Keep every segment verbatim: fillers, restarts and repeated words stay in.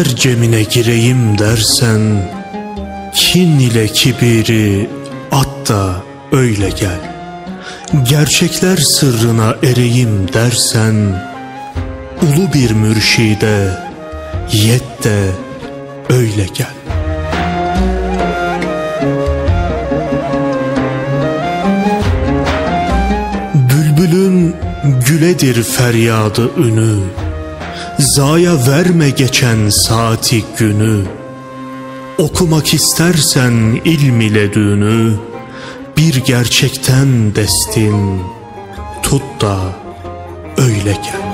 cemine gireyim dersen, kin ile kibiri at da öyle gel. Gerçekler sırrına ereyim dersen, ulu bir mürşide yet de öyle gel. Bülbülün güledir feryadı ünü, zaya verme geçen saati günü. Okumak istersen ilm ile dünü, bir gerçekten destin tut da öyle gel.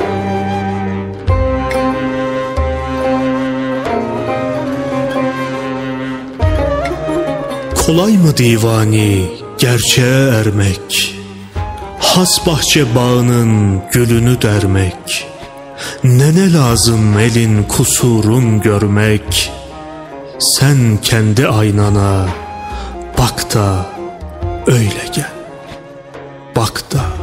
Kolay mı divani gerçeğe ermek, has bahçe bağının gülünü dermek? Ne ne lazım elin kusurun görmek? Sen kendi aynana bak da öyle gel. Bak da